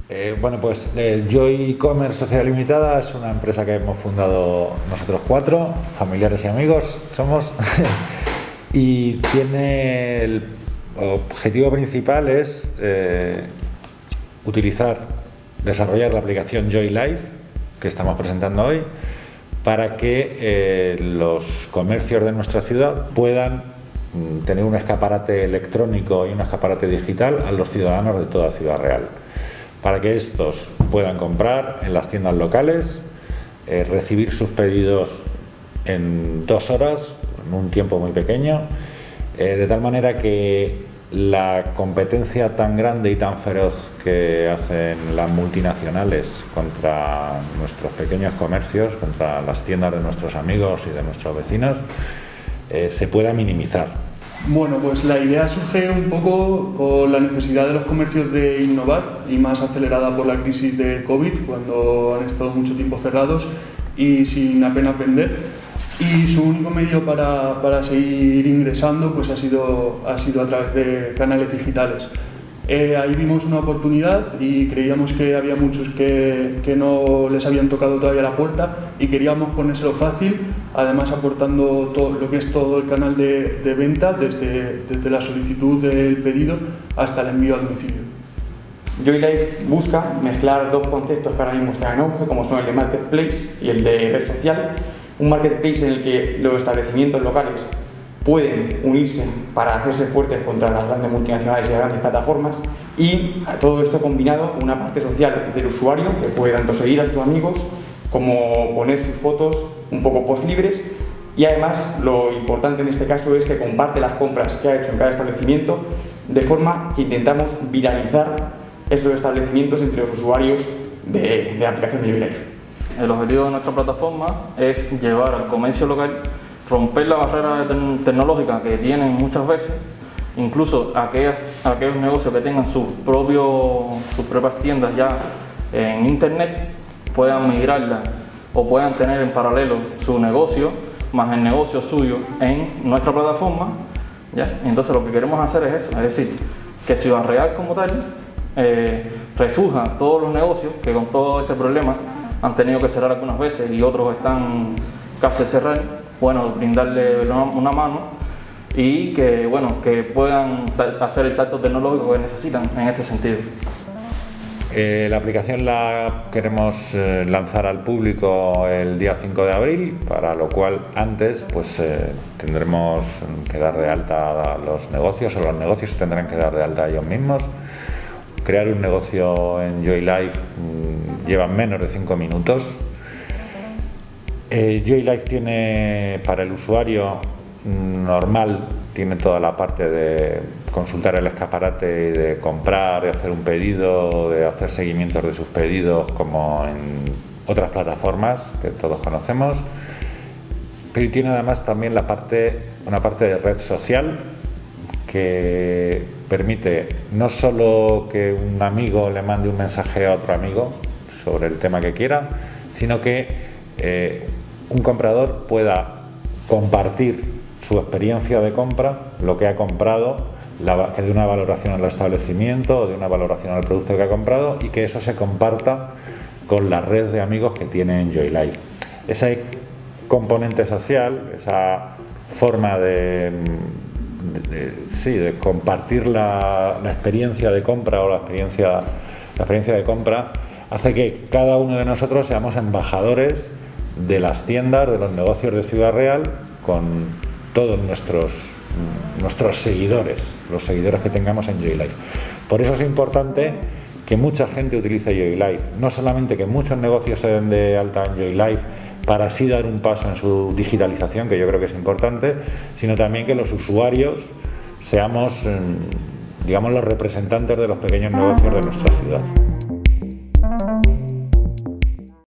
Bueno, pues Joy Commerce Sociedad Limitada es una empresa que hemos fundado nosotros 4, familiares y amigos somos, y tiene el objetivo principal es desarrollar la aplicación Joy Life que estamos presentando hoy para que los comercios de nuestra ciudad puedan tener un escaparate electrónico y un escaparate digital a los ciudadanos de toda Ciudad Real, para que estos puedan comprar en las tiendas locales, recibir sus pedidos en 2 horas, en un tiempo muy pequeño, de tal manera que la competencia tan grande y tan feroz que hacen las multinacionales contra nuestros pequeños comercios, contra las tiendas de nuestros amigos y de nuestros vecinos, se pueda minimizar. Bueno, pues la idea surge un poco con la necesidad de los comercios de innovar, y más acelerada por la crisis de COVID, cuando han estado mucho tiempo cerrados y sin apenas vender. Y su único medio para seguir ingresando pues ha sido a través de canales digitales. Ahí vimos una oportunidad y creíamos que había muchos que no les habían tocado todavía la puerta, y queríamos ponérselo fácil, además aportando todo lo que es todo el canal de venta, desde la solicitud del pedido hasta el envío a domicilio. Joy Life busca mezclar 2 conceptos que ahora mismo están en auge, como son el de marketplace y el de red social. Un marketplace en el que los establecimientos locales pueden unirse para hacerse fuertes contra las grandes multinacionales y las grandes plataformas, y a todo esto combinado con una parte social del usuario que puede tanto seguir a sus amigos como poner sus fotos un poco post libres, y además lo importante en este caso es que comparte las compras que ha hecho en cada establecimiento, de forma que intentamos viralizar esos establecimientos entre los usuarios de la aplicación de Joy Life. El objetivo de nuestra plataforma es llevar al comercio local, romper la barrera tecnológica que tienen muchas veces, incluso aquellos negocios que tengan sus propias tiendas ya en internet, puedan migrarlas o puedan tener en paralelo su negocio más el negocio suyo en nuestra plataforma, ¿ya? Entonces lo que queremos hacer es eso, es decir, que Ciudad Real como tal resurja todos los negocios que con todo este problema han tenido que cerrar algunas veces y otros están casi a cerrar. Bueno, brindarle una mano y que puedan hacer el salto tecnológico que necesitan en este sentido. La aplicación la queremos lanzar al público el día 5 de abril, para lo cual antes tendremos que dar de alta a los negocios, o los negocios tendrán que dar de alta a ellos mismos. Crear un negocio en Joy Life lleva menos de 5 minutos. Joy Life tiene, para el usuario normal, tiene toda la parte de consultar el escaparate, de comprar, de hacer un pedido, de hacer seguimientos de sus pedidos, como en otras plataformas que todos conocemos, pero tiene además también una parte de red social que permite no solo que un amigo le mande un mensaje a otro amigo sobre el tema que quiera, sino que un comprador pueda compartir su experiencia de compra, lo que ha comprado, que dé una valoración al establecimiento o de una valoración al producto que ha comprado, y que eso se comparta con la red de amigos que tiene en Joy Life. Ese componente social, esa forma de compartir la experiencia de compra o la experiencia de compra, hace que cada uno de nosotros seamos embajadores de las tiendas, de los negocios de Ciudad Real, con todos nuestros seguidores, los seguidores que tengamos en Joy Life. Por eso es importante que mucha gente utilice Joy Life, no solamente que muchos negocios se den de alta en Joy Life para así dar un paso en su digitalización, que yo creo que es importante, sino también que los usuarios seamos, digamos, los representantes de los pequeños negocios de nuestra ciudad.